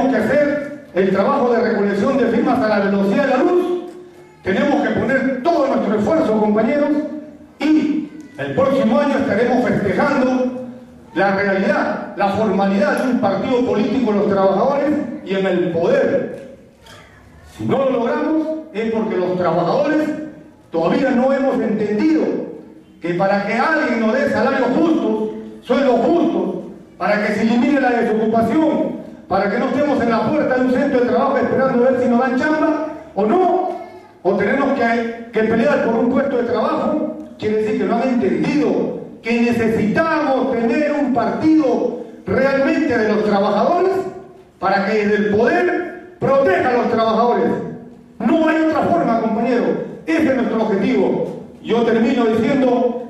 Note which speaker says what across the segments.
Speaker 1: que hacer el trabajo de recolección de firmas a la velocidad de la luz. Tenemos que poner todo nuestro esfuerzo, compañeros, y el próximo año estaremos festejando la realidad, la formalidad de un partido político de los trabajadores y en el poder. Si no lo logramos es porque los trabajadores todavía no hemos entendido que para que alguien nos dé salarios justos, sueldos justos, para que se elimine la desocupación, para que no estemos en la puerta de un centro de trabajo esperando a ver si nos dan chamba o no, o tenemos que pelear por un puesto de trabajo, quiere decir que no han entendido que necesitamos tener un partido realmente de los trabajadores para que desde el poder proteja a los trabajadores. No hay otra forma, compañeros. Ese es nuestro objetivo. Yo termino diciendo: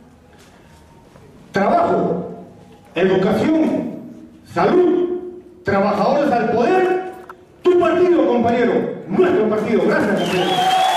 Speaker 1: trabajo, educación, salud, trabajadores al poder. Tu partido, compañero, nuestro partido. Gracias, compañero.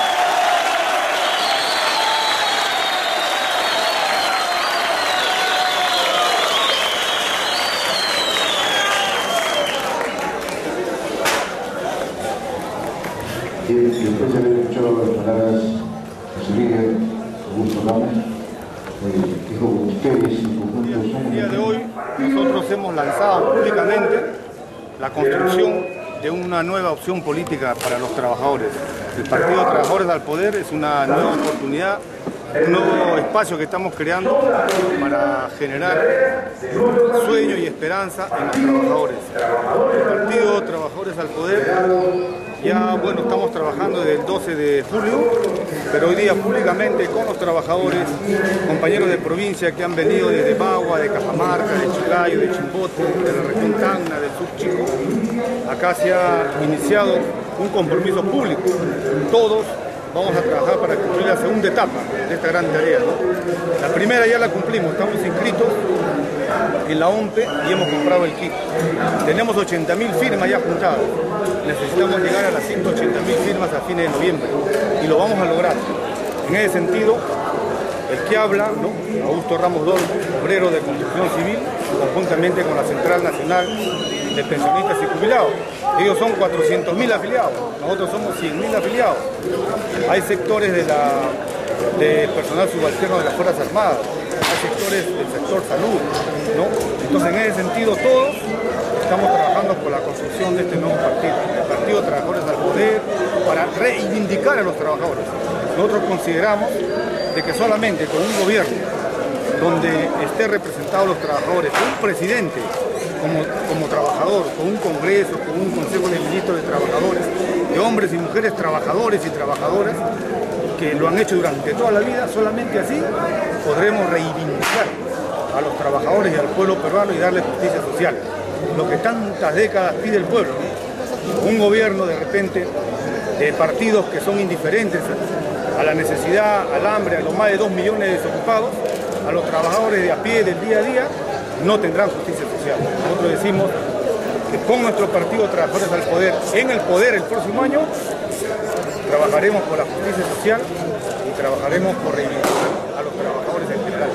Speaker 2: Después de haber escuchado las palabras de su líder, Augusto Ramos, dijo: ustedes en conjunto son...
Speaker 3: El día de hoy nosotros hemos lanzado públicamente la construcción de una nueva opción política para los trabajadores. El Partido de Trabajadores al Poder es una nueva oportunidad, un nuevo espacio que estamos creando para generar sueño y esperanza en los trabajadores. El Partido de Trabajadores al Poder, ya bueno, estamos trabajando desde el 12 de julio, pero hoy día públicamente con los trabajadores, compañeros de provincia que han venido desde Bagua, de Cajamarca, de Chiclayo, de Chimbote, de la región Tacna, del sur Chico. Acá se ha iniciado un compromiso público. Todos vamos a trabajar para cumplir la segunda etapa de esta gran tarea, ¿no? La primera ya la cumplimos, estamos inscritos en la OMPE y hemos comprado el kit. Tenemos 80.000 firmas ya juntadas. Necesitamos llegar a las 180.000 firmas a fines de noviembre y lo vamos a lograr. En ese sentido, el que habla, ¿no?, Augusto Ramos Dolmo, obrero de construcción civil, conjuntamente con la Central Nacional de Pensionistas y Jubilados. Ellos son 400.000 afiliados, nosotros somos 100.000 afiliados. Hay sectores de personal subalterno de las Fuerzas Armadas, hay sectores del sector salud, ¿no? Entonces, en ese sentido, todos estamos trabajando por la construcción de este nuevo partido, el Partido de Trabajadores al Poder, para reivindicar a los trabajadores. Nosotros consideramos de que solamente con un gobierno donde esté representados los trabajadores, con un presidente como trabajador, con un congreso, con un consejo de ministros de trabajadores, de hombres y mujeres trabajadores y trabajadoras que lo han hecho durante toda la vida, solamente así podremos reivindicar a los trabajadores y al pueblo peruano y darle justicia social. Lo que tantas décadas pide el pueblo, ¿no? Un gobierno de repente de partidos que son indiferentes a la necesidad, al hambre, a los más de 2 millones de desocupados, a los trabajadores de a pie del día a día, no tendrán justicia social. Nosotros decimos que con nuestro Partido de Trabajadores al Poder, en el poder el próximo año, trabajaremos por la justicia social y trabajaremos por reivindicar a los trabajadores en general.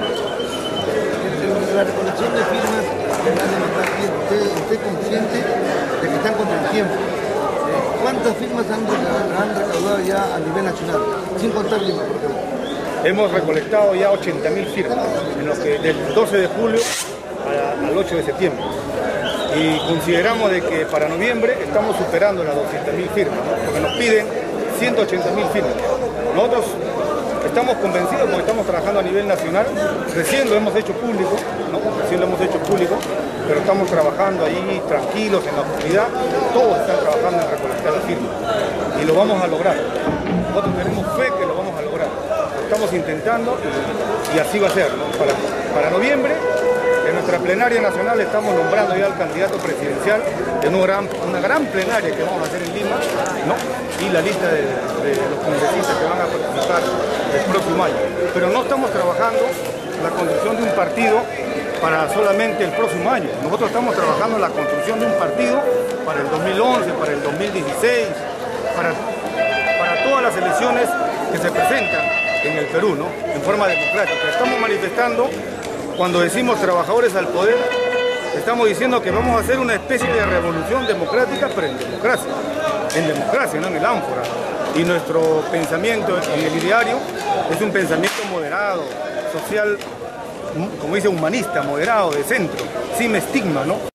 Speaker 4: La recolección de firmas de la democracia, usted consciente de que están contra el tiempo. ¿Cuántas firmas han recaudado ya a nivel nacional? Sin contar Lima, por ejemplo.
Speaker 3: Hemos recolectado ya 80.000 firmas, en los que del 12 de julio al 8 de septiembre. Y consideramos de que para noviembre estamos superando las 200.000 firmas, ¿no? Porque nos piden 180.000 firmas. Nosotros estamos convencidos porque estamos trabajando a nivel nacional, recién lo hemos hecho público, ¿no? Recién lo hemos hecho público, pero estamos trabajando allí tranquilos en la oscuridad, todos están trabajando en recolectar las firmas y lo vamos a lograr. Nosotros tenemos fe que lo vamos a lograr, lo estamos intentando y así va a ser, ¿no? Para noviembre, en nuestra plenaria nacional estamos nombrando ya al candidato presidencial de una gran plenaria que vamos a hacer en Lima, ¿no? Y la lista de los congresistas que van a participar el próximo año. Pero no estamos trabajando la construcción de un partido para solamente el próximo año. Nosotros estamos trabajando la construcción de un partido para el 2011, para el 2016, para todas las elecciones que se presentan en el Perú, ¿no? En forma democrática. Estamos manifestando, cuando decimos trabajadores al poder, Estamos diciendo que vamos a hacer una especie de revolución democrática, pero en democracia, no en el ánfora. Y nuestro pensamiento en el ideario es un pensamiento moderado, social, como dice, humanista, moderado, de centro, sin estigma, ¿no?